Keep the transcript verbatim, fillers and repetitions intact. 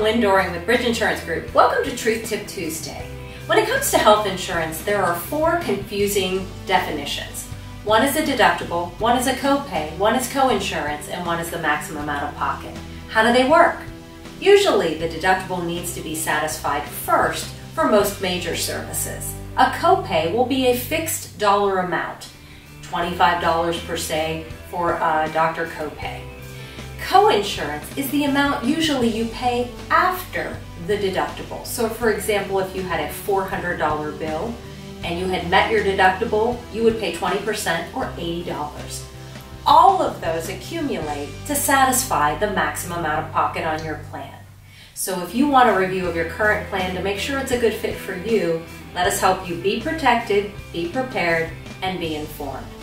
I'm Lynn Doring with Bridge Insurance Group. Welcome to Truth Tip Tuesday. When it comes to health insurance, there are four confusing definitions. One is a deductible, one is a copay, one is coinsurance, and one is the maximum out of pocket. How do they work? Usually, the deductible needs to be satisfied first for most major services. A copay will be a fixed dollar amount, twenty-five dollars per se for a doctor copay. Coinsurance is the amount usually you pay after the deductible. So for example, if you had a four hundred dollar bill and you had met your deductible, you would pay twenty percent or eighty dollars. All of those accumulate to satisfy the maximum out of pocket on your plan. So if you want a review of your current plan to make sure it's a good fit for you, let us help you be protected, be prepared, and be informed.